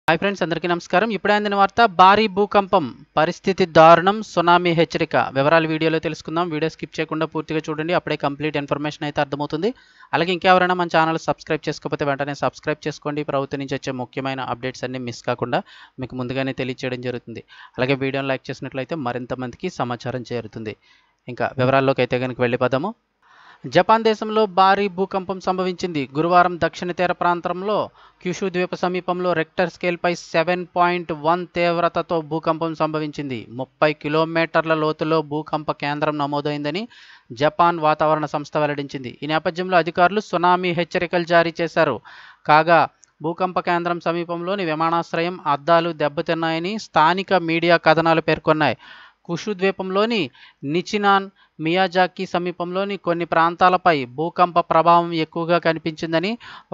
Hi friends, అందరికీ నమస్కారం. ఇప్పుడే అందిన వార్త, భారీ భూకంపం, పరిస్థితి దారుణం, సునామీ హెచ్చరిక. వివరాలు వీడియోలో తెలుసుకుందాం. వీడియో స్కిప్ చేయకుండా పూర్తిగా చూడండి, అప్పుడే కంప్లీట్ ఇన్ఫర్మేషన్ అయితే అర్థమవుతుంది. అలాగే ఇంకెవరైనా మన ఛానల్ సబ్స్క్రైబ్ చేసుకోకపోతే వెంటనే సబ్స్క్రైబ్ చేసుకోండి. ప్రభుత్వం నుంచి వచ్చే ముఖ్యమైన అప్డేట్స్ అన్ని మిస్ కాకుండా మీకు ముందుగానే తెలియజేయడం జరుగుతుంది. అలాగే వీడియోని లైక్ చేసినట్లయితే మరింత మందికి సమాచారం చేరుతుంది. ఇంకా వివరాల్లోకి అయితే కనుక వెళ్ళిపోదాము. జపాన్ దేశంలో భారీ భూకంపం సంభవించింది. గురువారం దక్షిణ తీర ప్రాంతంలో క్యూషు ద్వీప సమీపంలో రెక్టర్ స్కేల్పై 7.1 తీవ్రతతో భూకంపం సంభవించింది. 30 కిలోమీటర్ల లోతులో భూకంప కేంద్రం నమోదైందని జపాన్ వాతావరణ సంస్థ వెల్లడించింది. ఈ నేపథ్యంలో అధికారులు సునామీ హెచ్చరికలు జారీ చేశారు. కాగా భూకంప కేంద్రం సమీపంలోని విమానాశ్రయం అద్దాలు దెబ్బతిన్నాయని స్థానిక మీడియా కథనాలు పేర్కొన్నాయి. కుషు ద్వీపంలోని నిచినాన్, మియాజాకి సమీపంలోని కొన్ని ప్రాంతాలపై భూకంప ప్రభావం ఎక్కువగా కనిపించిందని,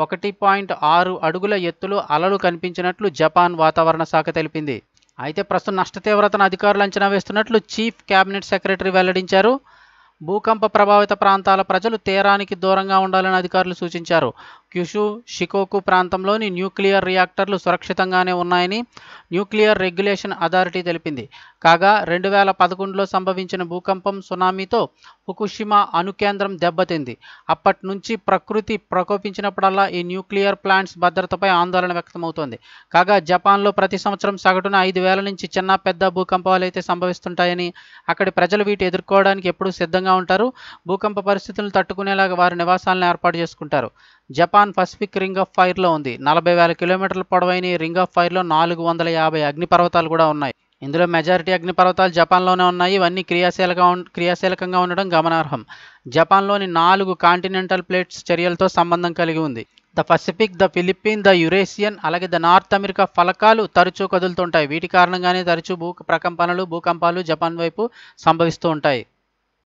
1.6 అడుగుల ఎత్తులో అలలు కనిపించినట్లు జపాన్ వాతావరణ శాఖ తెలిపింది. అయితే ప్రస్తుతం నష్ట తీవ్రతను అధికారులు అంచనా వేస్తున్నట్లు చీఫ్ కేబినెట్ సెక్రటరీ వెల్లడించారు. భూకంప ప్రభావిత ప్రాంతాల ప్రజలు తీరానికి దూరంగా ఉండాలని అధికారులు సూచించారు. క్యుషు, షికోకు ప్రాంతంలోని న్యూక్లియర్ రియాక్టర్లు సురక్షితంగానే ఉన్నాయని న్యూక్లియర్ రెగ్యులేషన్ అథారిటీ తెలిపింది. కాగా 2011లో సంభవించిన భూకంపం, సునామీతో ఫుకుషిమా అణుకేంద్రం దెబ్బతింది. అప్పటి నుంచి ప్రకృతి ప్రకోపించినప్పుడల్లా ఈ న్యూక్లియర్ ప్లాంట్స్ భద్రతపై ఆందోళన వ్యక్తమవుతోంది. కాగా జపాన్లో ప్రతి సంవత్సరం సగటున 5,000 నుంచి చిన్న పెద్ద భూకంపాలు అయితే సంభవిస్తుంటాయని, అక్కడి ప్రజలు వీటి ఎదుర్కోవడానికి ఎప్పుడూ సిద్ధంగా ఉంటారు. భూకంప పరిస్థితులను తట్టుకునేలాగా వారి నివాసాలను ఏర్పాటు చేసుకుంటారు. జపాన్ పసిఫిక్ రింగ్ ఆఫ్ ఫైర్లో ఉంది. 40,000 కిలోమీటర్ల పొడవైన ఈ రింగ్ ఆఫ్ ఫైర్లో 450 అగ్నిపర్వతాలు కూడా ఉన్నాయి. ఇందులో మెజారిటీ అగ్నిపర్వతాలు జపాన్లోనే ఉన్నాయి. ఇవన్నీ క్రియాశీలకంగా ఉండడం గమనార్హం. జపాన్లోని 4 కాంటినెంటల్ ప్లేట్స్ చర్యలతో సంబంధం కలిగి ఉంది. The Pacific, the Philippine, the Eurasian, అలాగే ద నార్త్ అమెరికా ఫలకాలు తరచూ కదులుతుంటాయి. వీటి కారణంగానే తరచూ భూకంపాలు జపాన్ వైపు సంభవిస్తూ ఉంటాయి.